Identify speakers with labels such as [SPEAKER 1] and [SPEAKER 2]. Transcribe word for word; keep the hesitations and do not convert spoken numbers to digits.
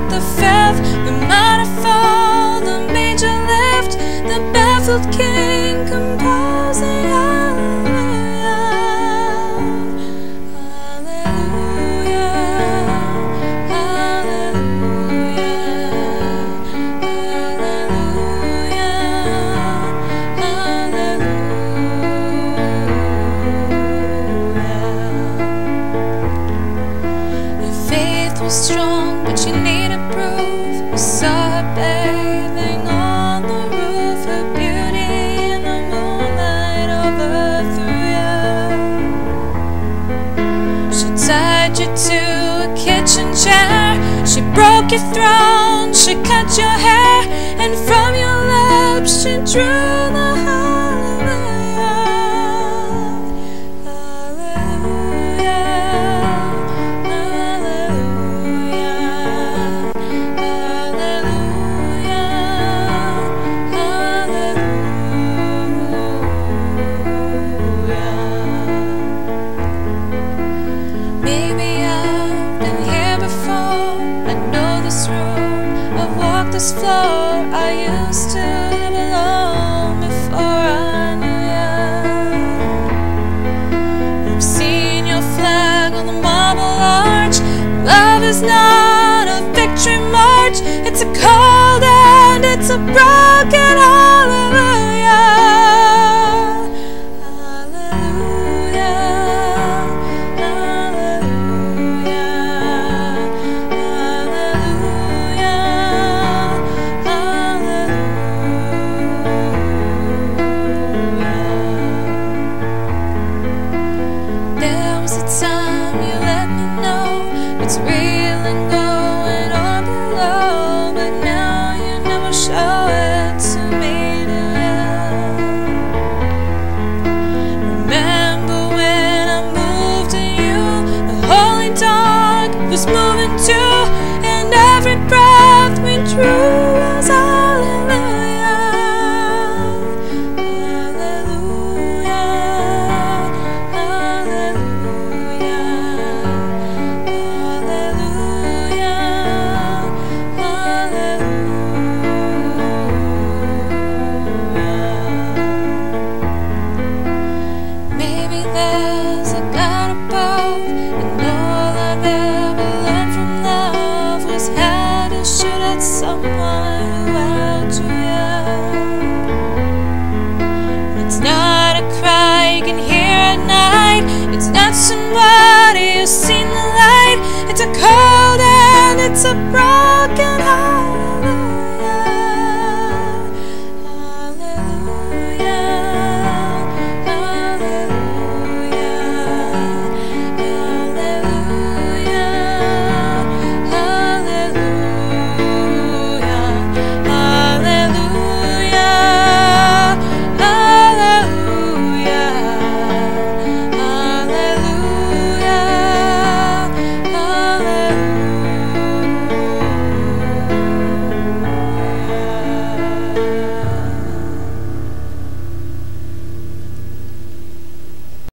[SPEAKER 1] the fifth, the minor fall, the major lift, the baffled king composing hallelujah, hallelujah, hallelujah, hallelujah. Your faith was strong, but you needed proof. You saw her bathing on the roof, her beauty in the moonlight overthrew you. She tied you to a kitchen chair, she broke your throne, she cut your hair, and from your lips she drew